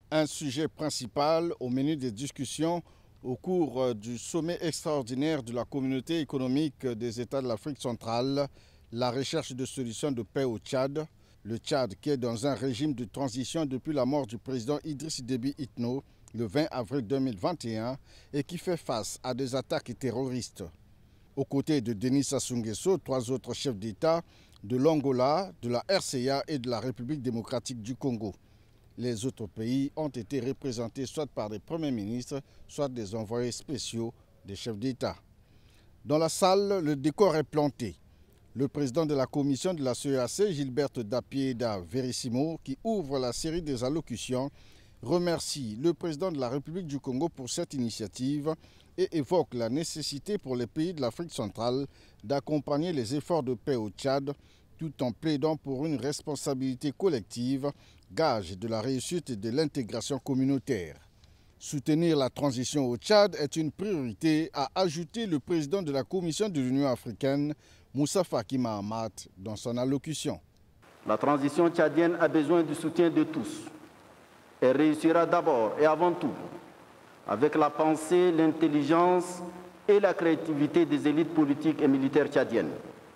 Un sujet principal au menu des discussions au cours du sommet extraordinaire de la communauté économique des États de l'Afrique centrale, la recherche de solutions de paix au Tchad. Le Tchad qui est dans un régime de transition depuis la mort du président Idriss Déby Itno le 20 avril 2021 et qui fait face à des attaques terroristes. Aux côtés de Denis Sassou Nguesso, 3 autres chefs d'État de l'Angola, de la RCA et de la République démocratique du Congo. Les autres pays ont été représentés soit par des premiers ministres, soit des envoyés spéciaux des chefs d'État. Dans la salle, le décor est planté. Le président de la commission de la CEAC, Gilberte Dapieda Verissimo, qui ouvre la série des allocutions, remercie le président de la République du Congo pour cette initiative et évoque la nécessité pour les pays de l'Afrique centrale d'accompagner les efforts de paix au Tchad tout en plaidant pour une responsabilité collective, gage de la réussite et de l'intégration communautaire. Soutenir la transition au Tchad est une priorité, a ajouté le président de la Commission de l'Union africaine, Moussa Faki Mahamat, dans son allocution. La transition tchadienne a besoin du soutien de tous. Elle réussira d'abord et avant tout avec la pensée, l'intelligence et la créativité des élites politiques et militaires tchadiennes.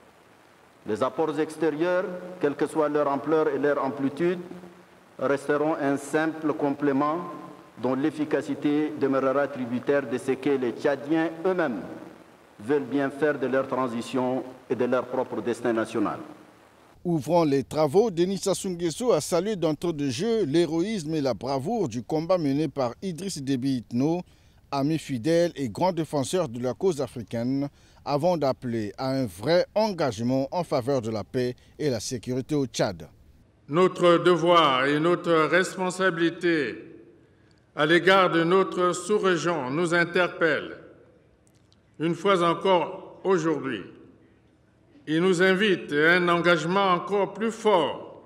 Les apports extérieurs, quelle que soit leur ampleur et leur amplitude, resteront un simple complément dont l'efficacité demeurera tributaire de ce que les Tchadiens eux-mêmes veulent bien faire de leur transition et de leur propre destin national. Ouvrant les travaux, Denis Sassou Nguesso a salué d'entrée de jeu l'héroïsme et la bravoure du combat mené par Idriss Déby Itno, ami fidèle et grand défenseur de la cause africaine, avant d'appeler à un vrai engagement en faveur de la paix et la sécurité au Tchad. Notre devoir et notre responsabilité à l'égard de notre sous-région nous interpellent. Une fois encore aujourd'hui, il nous invite à un engagement encore plus fort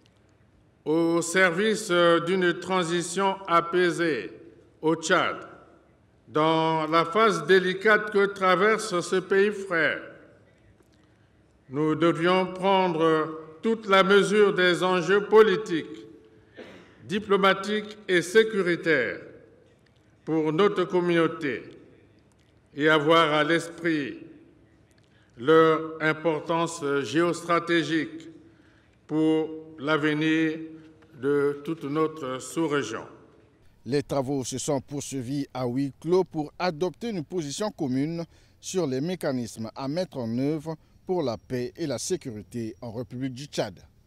au service d'une transition apaisée au Tchad, dans la phase délicate que traverse ce pays frère. Nous devions prendre toute la mesure des enjeux politiques, diplomatiques et sécuritaires pour notre communauté et avoir à l'esprit leur importance géostratégique pour l'avenir de toute notre sous-région. Les travaux se sont poursuivis à huis clos pour adopter une position commune sur les mécanismes à mettre en œuvre pour la paix et la sécurité en République du Tchad.